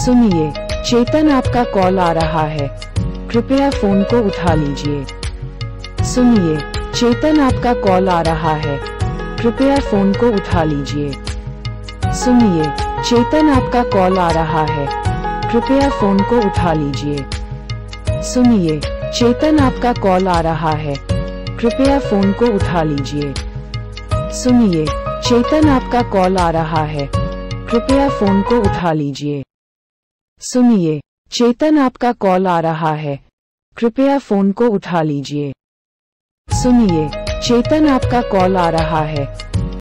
सुनिए, चेतन आपका कॉल आ रहा है, कृपया फोन को उठा लीजिए। सुनिए, चेतन आपका कॉल आ रहा है, कृपया फोन को उठा लीजिए। सुनिए, चेतन आपका कॉल आ रहा है, कृपया फोन को उठा लीजिए। सुनिए, चेतन आपका कॉल आ रहा है, कृपया फोन को उठा लीजिए। सुनिए, चेतन आपका कॉल आ रहा है, कृपया फोन को उठा लीजिए। सुनिए, चेतन आपका कॉल आ रहा है, कृपया फोन को उठा लीजिए। सुनिए, चेतन आपका कॉल आ रहा है,